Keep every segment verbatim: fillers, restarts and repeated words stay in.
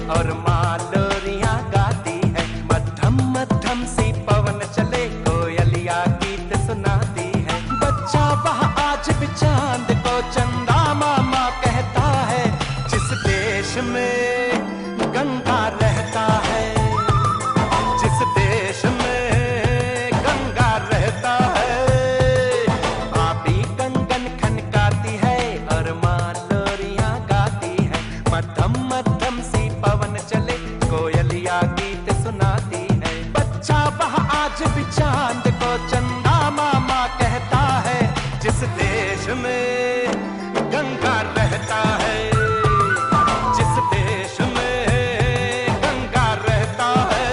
और माँ लोरियां गाती है। मध्यम मध्यम सी पवन चले, कोयलिया गीत सुनाती है। बच्चा वह आज भी चांद को चंदा मामा कहता है। जिस देश में गंगा रहता है, जिस देश में गंगा रहता है, भाभी कंगन खनकाती है और माँ लोरियां गाती है। मध्यम मध्यम सी पवन चले, कोयलिया गीत सुनाती है। बच्चा वह आज भी चांद को चंदा मामा कहता है। जिस देश में गंगा रहता है, जिस देश में गंगा रहता है।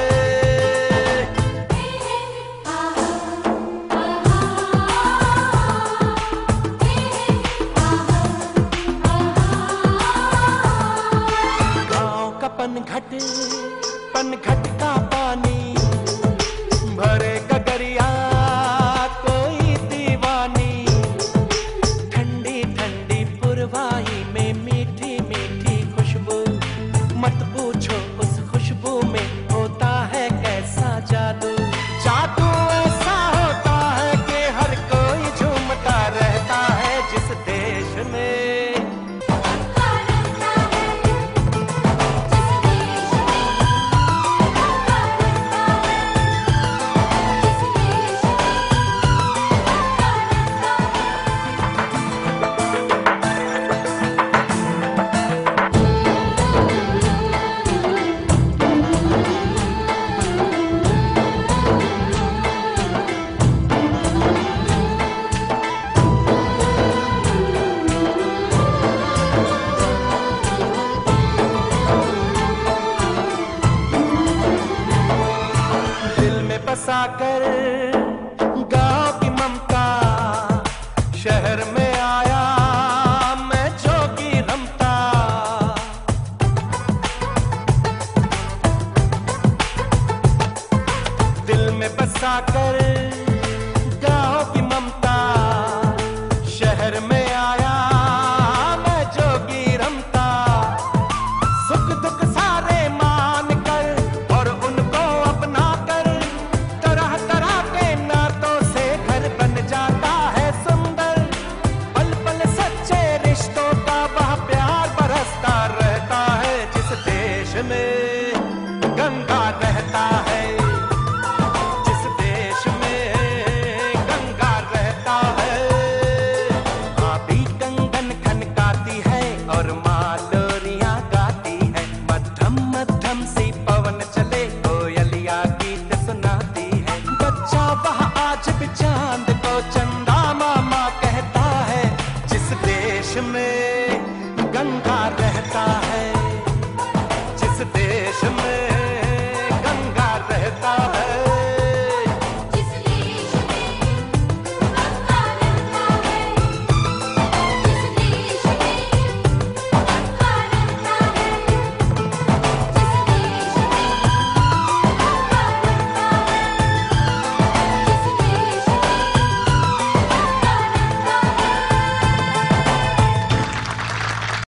गाँव का पनघट, पनघट का पानी भरे गगरिया कोई दीवानी। ठंडी ठंडी पुरवाई में मीठी मीठी खुशबू, मत पूछो उस खुशबू में होता है कैसा जादू। जादू ऐसा होता है कि हर कोई झूमता रहता है। जिस देश में बसाकर गाँव की ममता, शहर में आया मैं जोगी रमता। दिल में बसाकर गाँव की ममता, शहर में आया मैं जोगी रमता। सुख दुख सारे मान कर और उनको अपना कर, तरह तरह के नातों से घर बन जाता है सुंदर। पल पल सच्चे रिश्तों का वह प्यार बरसता रहता है। जिस देश में गंगा रहता है, जिस देश में गंगा रहता है, भाभी कंगन खनकाती है और माँ लोरियां गाती है। मध्यम मध्यम सी पवन चले, कोयलिया गीत सुनाती है। बच्चा वह आज भी चांद को चंदा मामा कहता है। जिस देश में गंगा